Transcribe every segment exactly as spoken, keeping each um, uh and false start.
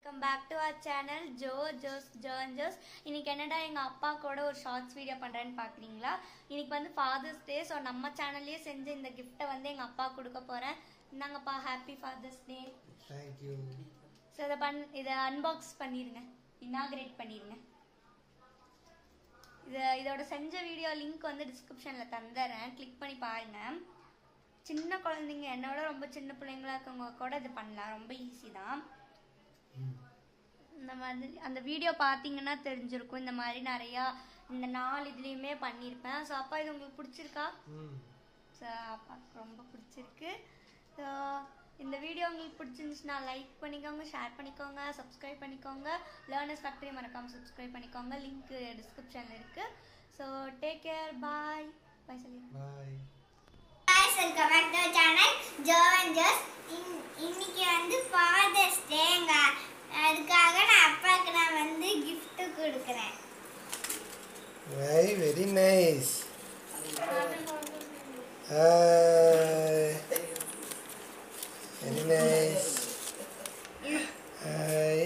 welcome back to our channel Jo Jos John Jos. இன்னைக்கு என்னடா எங்க அப்பா கூட ஒரு ஷார்ட்ஸ் வீடியோ பண்றேன்னு பாக்குறீங்களா? இன்னைக்கு வந்து ஃாதர்ஸ் டே, சோ நம்ம சேனல்லயே செஞ்ச இந்த கிஃப்ட்டை வந்து எங்க அப்பா கொடுக்க போறேன். இந்தாங்கப்பா, happy father's day. Thank you. So இத பண் இத அன்பாக்ஸ் பண்ணிருங்க, இனாகிரேட் பண்ணிருங்க. இது இதோட செஞ்ச வீடியோ லிங்க் வந்து டிஸ்கிரிப்ஷன்ல தந்தறேன், கிளிக் பண்ணி பாருங்க. சின்ன குழந்தைங்க என்னோட ரொம்ப சின்ன பிள்ளைங்களா இருக்கவங்க கூட இது பண்ணலாம், ரொம்ப ஈஸி தான். இந்த மாதிரி அந்த வீடியோ பார்த்தீங்கன்னா தெரிஞ்சிருக்கும். இந்த மாதிரி நிறையா இந்த நாலு இதுலேயுமே பண்ணியிருப்பேன். ஸோ அப்பா இது உங்களுக்கு பிடிச்சிருக்கா? ஸோ அப்பாவுக்கு ரொம்ப பிடிச்சிருக்கு. ஸோ இந்த வீடியோ உங்களுக்கு பிடிச்சிருந்துச்சுன்னா லைக் பண்ணிக்கோங்க, ஷேர் பண்ணிக்கோங்க, சப்ஸ்கிரைப் பண்ணிக்கோங்க. லேர்னர்ஸ் ஃபேக்டரி மறக்காமல் சப்ஸ்கிரைப் பண்ணிக்கோங்க, லிங்க் டிஸ்கிரிப்ஷனில் இருக்குது. So take care, bye bye சொல்லி bye. Welcome back to channel Jo and Jos. இன்னைக்கு வந்து ஃாதர்ஸ் டேங்க, அதுக்காக நான் அப்பாக்கு நான் வந்து gift கொடுக்கிறேன். Very very nice. Hi. Very nice. Hi.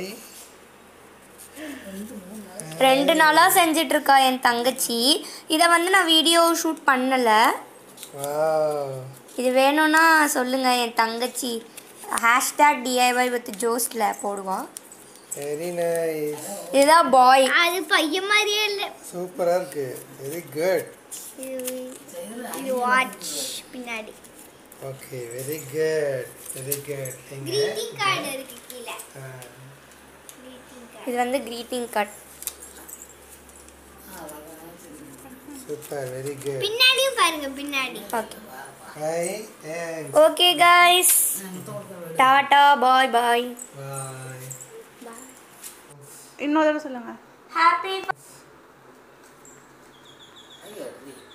ரெண்டு நாளாக செஞ்சிட்டு இருக்கா என் தங்கச்சி. இதை வந்து நான் வீடியோ ஷூட் பண்ணலை. Wow. இது வேணும்னா சொல்லுங்க, என் தங்கச்சி ஹேஷ்டாக் டிஐஒய் வித் ஜோஸ்ல போடுவா. Very nice. இதுதான் பாய். அது பையன் மாதிரியே இல்லை. சூப்பரா இருக்கு. Very good. இது வாட்ச் பின்னாடி. Okay, very good. Very good. greeting card இருக்கு கீழ. இது வந்து greeting card. Super, very good. பின்னாடியும் பாருங்க, பின்னாடி. Okay. Hi, thanks. Okay guys. Tata, bye bye. Bye. இன்னொரு தடவை சொல்லுங்க. ஹாப்பி